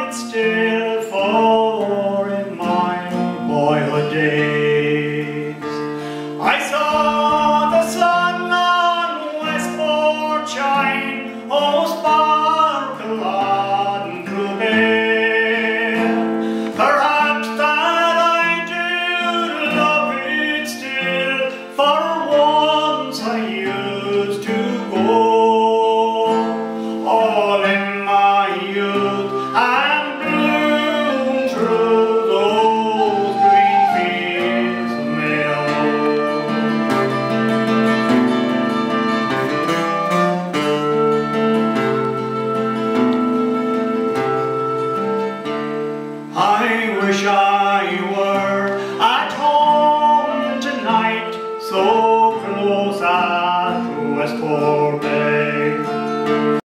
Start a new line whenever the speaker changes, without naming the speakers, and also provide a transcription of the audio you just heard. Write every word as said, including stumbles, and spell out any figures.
it still, for in my boyhood days I saw the sun on Westport shine, oh sparkle on through Bale. Perhaps that I do love it still, for once I used to go all in my youth and bloom through those green fields of Mayo. I wish I were at home tonight, so close at Westport Bay.